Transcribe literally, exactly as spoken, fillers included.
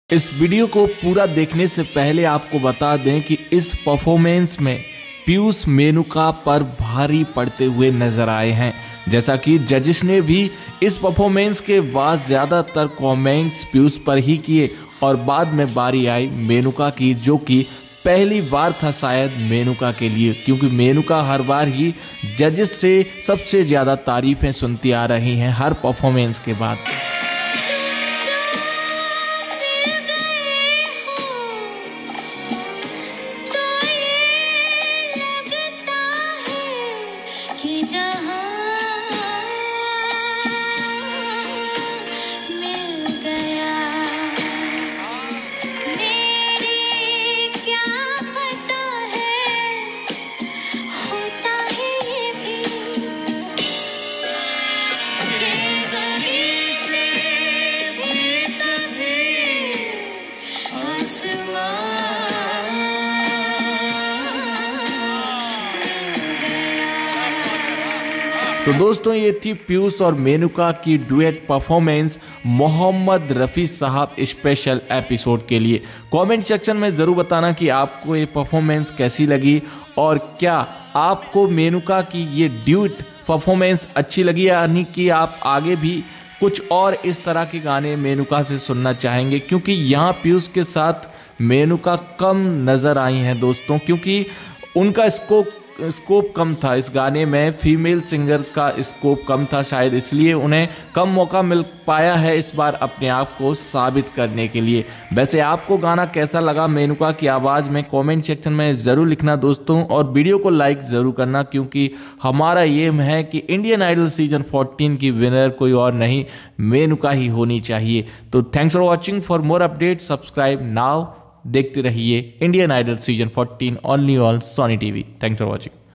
इस वीडियो को पूरा देखने से पहले आपको बता दें कि इस परफॉर्मेंस में पीयूष मेनुका पर भारी पड़ते हुए नजर आए हैं। जैसा कि जजेस ने भी इस परफॉर्मेंस के बाद ज़्यादातर कमेंट्स पीयूष पर ही किए और बाद में बारी आई मेनुका की, जो कि पहली बार था शायद मेनुका के लिए, क्योंकि मेनुका हर बार ही जजेस से सबसे ज़्यादा तारीफ़ें सुनती आ रही हैं हर परफॉर्मेंस के बाद। तो दोस्तों, ये थी पीयूष और मेनुका की डुएट परफॉर्मेंस मोहम्मद रफ़ी साहब स्पेशल एपिसोड के लिए। कमेंट सेक्शन में ज़रूर बताना कि आपको ये परफॉर्मेंस कैसी लगी और क्या आपको मेनुका की ये ड्यूट परफॉर्मेंस अच्छी लगी, यानी कि आप आगे भी कुछ और इस तरह के गाने मेनुका से सुनना चाहेंगे, क्योंकि यहाँ पीयूष के साथ मेनुका कम नज़र आई हैं दोस्तों, क्योंकि उनका स्कोप स्कोप कम था इस गाने में, फीमेल सिंगर का स्कोप कम था, शायद इसलिए उन्हें कम मौका मिल पाया है इस बार अपने आप को साबित करने के लिए। वैसे आपको गाना कैसा लगा मेनुका की आवाज़ में, कमेंट सेक्शन में ज़रूर लिखना दोस्तों, और वीडियो को लाइक ज़रूर करना, क्योंकि हमारा ये है कि इंडियन आइडल सीजन फोर्टीन की विनर कोई और नहीं, मेनुका ही होनी चाहिए। तो thanks for watching, for more update subscribe now. देखते रहिए Indian Idol season fourteen only on Sony TV. Thanks for watching.